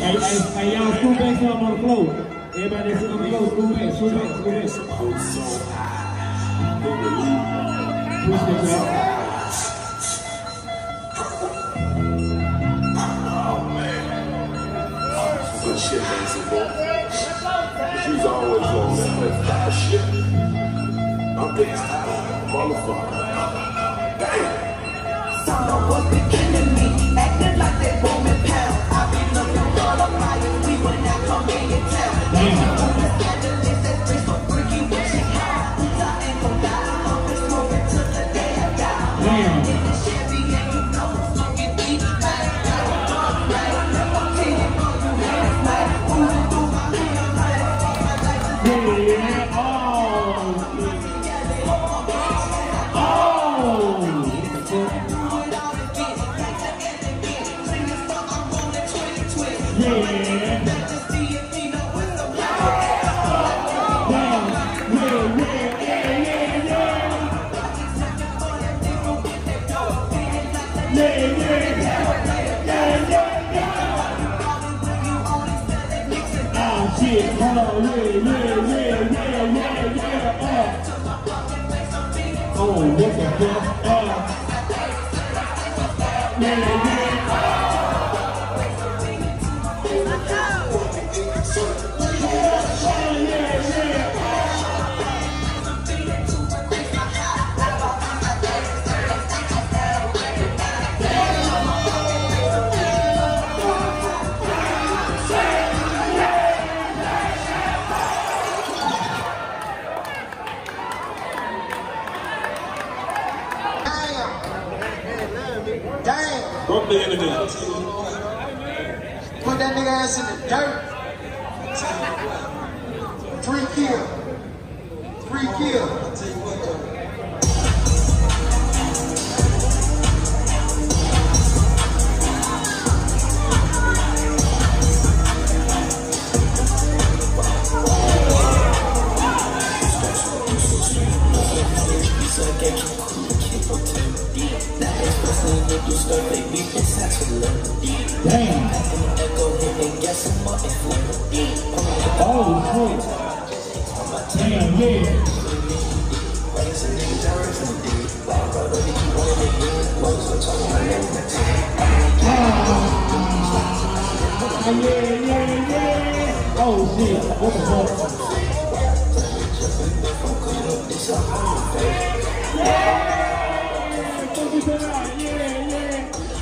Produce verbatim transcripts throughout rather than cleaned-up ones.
Hey, hey, hey, y'all, scoot back here on the floor. Everybody that's on the floor, scoot back, scoot back, scoot back. Push this out. Oh, man. Good shit, man, some boy. She's always on that place. That shit. I'm getting tired, motherfucker. Damn. Someone was the enemy, acting like they Roman pound. I be looking for the fire, we would not come in your town. Damn. Oh, what the fuck? Uh, yeah, yeah. Bump the enemy. Put that nigga ass in the dirt. Three kill. Three kill. I'll tell you what though. Damn. Oh, shit. Damn, yeah. Ah, yeah, yeah, yeah. Oh, shit. What the fuck? Yeah! Fuck it out. Yeah, yeah.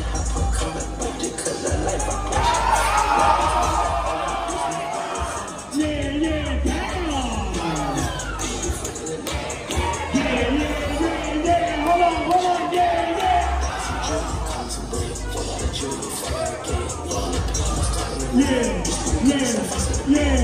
Yeah, yeah, yeah.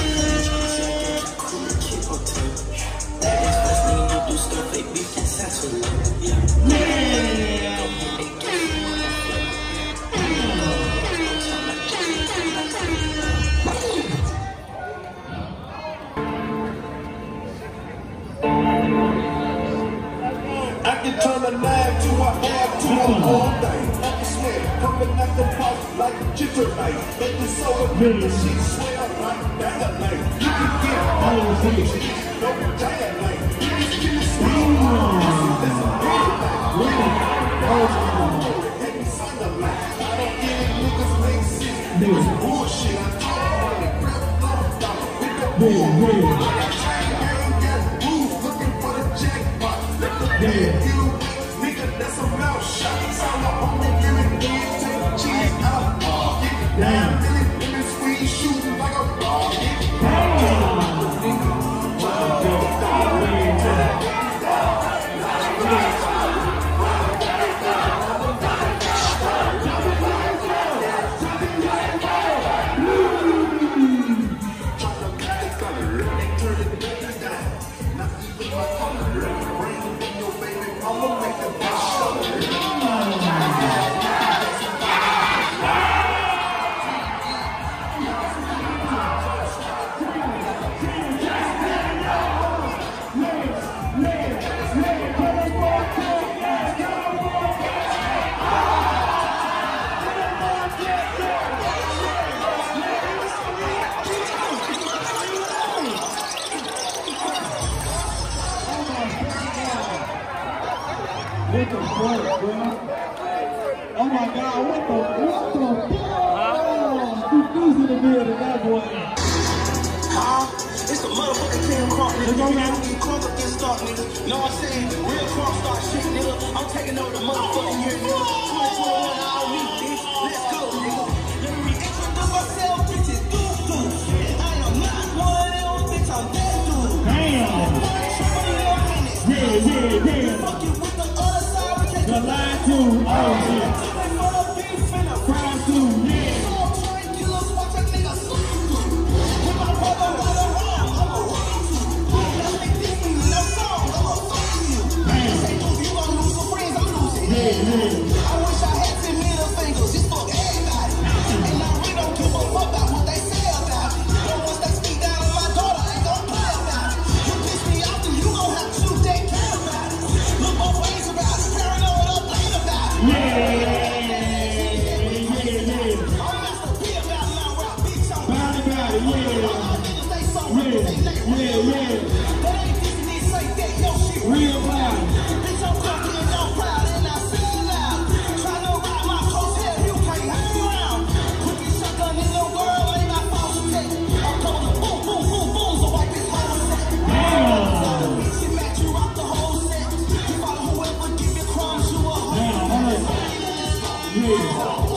I can turn a nine to a half to a whole thing. I can swear, coming at the box like a jitter knife. Make the soul of me, she swear like that night. You can get all of these, no giant like. You can get a small one. That's a big thing. Hate son of life. I don't get it, niggas make sense. It's bullshit. I talk on it, grab up, pick up the wheel. I ain't got booze, looking for the jackpot. Let the band get away, nigga, that's a mouth shot. Sound like only giving kids, take the cheese out. Get it down, really, really squeeze, shooting like a ball. Get it down, nigga. Oh my God, what the, what the fuck? Two dudes in the building, that boy. Huh? It's a motherfucking King Crunk, nigga. You know get crunk up this start, nigga. Know what I'm saying? Real crunk start shit, nigga. I'm taking over the motherfucking year, nigga. twenty twenty-one, I don't need this. Let's go, nigga. Let me reintroduce myself, bitch. It's Doo-Doo. And I am not one of them, bitch. I'm that dude. Damn. Yeah, yeah, yeah. Fuck you with the other side, we can't The line two, oh shit. Crime two, yeah. I wish I had ten middle fingers, just fuck everybody. And I really don't give a fuck about what they say about it. But once they speak down on my daughter, I ain't gon' play about it. You piss me off, then you gon' have to choose that care about it. Look both ways about it, paranoid up late about it. Yeah, yeah, yeah. All that's to be about it, now rap bitch on me. About it, about it, yeah. All niggas they so Yeah, real, they let yeah, yeah. That ain't dissing this, say that, yo shit Real loud. Bitch, I'm fucking and I'm proud and I feel loud. Tryna ride my coattail, you can't hang around. Put this shotgun in your girl, ain't my fault, you take. I'm coming to boom, boom, boom, boom, so wipe this whole set. Damn. Bitch, you match, you rock the whole set. You follow whoever give you crumbs, you a hoe. Damn, hold on. Yeah.